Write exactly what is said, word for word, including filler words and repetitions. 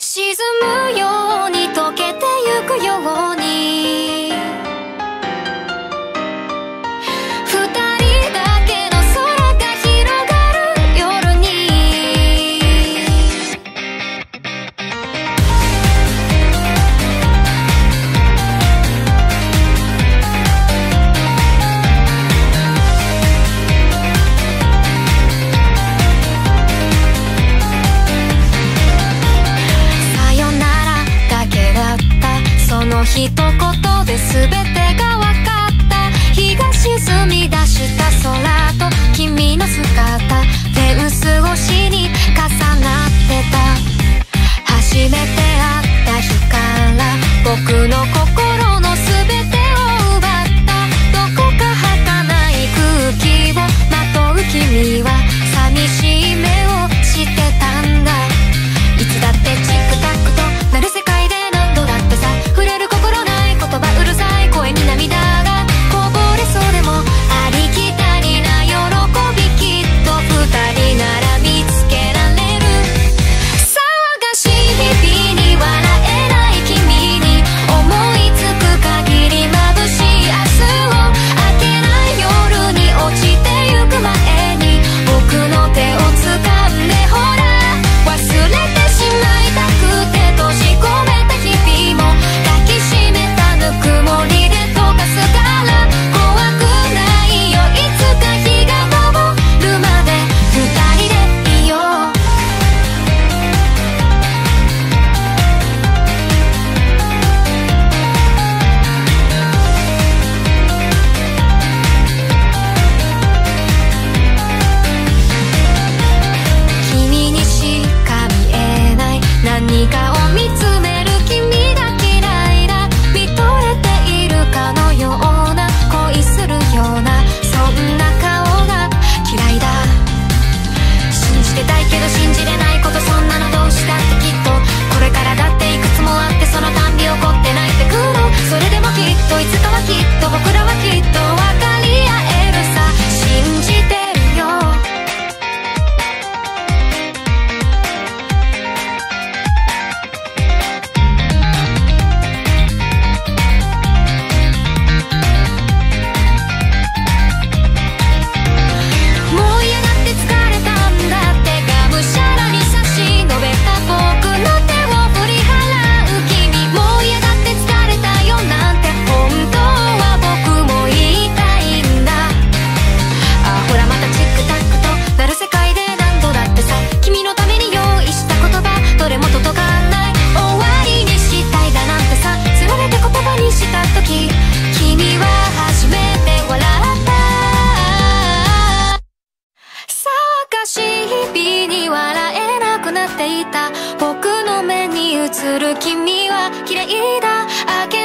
沈むように溶けてゆくように二人だけの空が広がる夜にさよならだけだったその一言で全てが分かった日が沈み出した空と君の姿フェンス越しに重なってた初めて会った日から僕の心の全てを奪ったどこか儚い空気をまとう君は寂しい目をしてたんだいつだってチックタックとなる世界で何度だってさ触れる心ない言葉うるさい声に涙がこぼれそうでもありきたりな喜びきっと二人なら見つけられる騒がしい日々に笑えない君に思いつく限り眩しい明日を明けない夜に落ちてゆく前に僕の手を掴んでほら忘れてしまいたくて閉じ込めた日々も抱きしめたぬくもりで溶かすから怖くないよいつか日が昇るまで二人でいよう君にしか見えない何かを見つめる君が嫌いだ見とれているかのような恋するようなそんな顔が嫌いだ信じてたいけど信じれないことそんなのどうしたってきっとこれからだっていくつもあってそのたんび起こって泣いてくるそれでもきっといつかはきっと僕らはきっと分かり合えるさ信じてるよもう嫌がって疲れたんだってがむしゃらに差し伸べた僕の手を振り払う君もう嫌がって疲れたよなんて本当は僕も言いたいんだあほらまたチックタックとなる世界で何度だってさ君のために用意した言葉どれも届かない終わりにしたいだなんてさつられて言葉にした時君は初めて笑った騒がしい日々に笑えなくなっていた僕の目に映る君は綺麗だ明け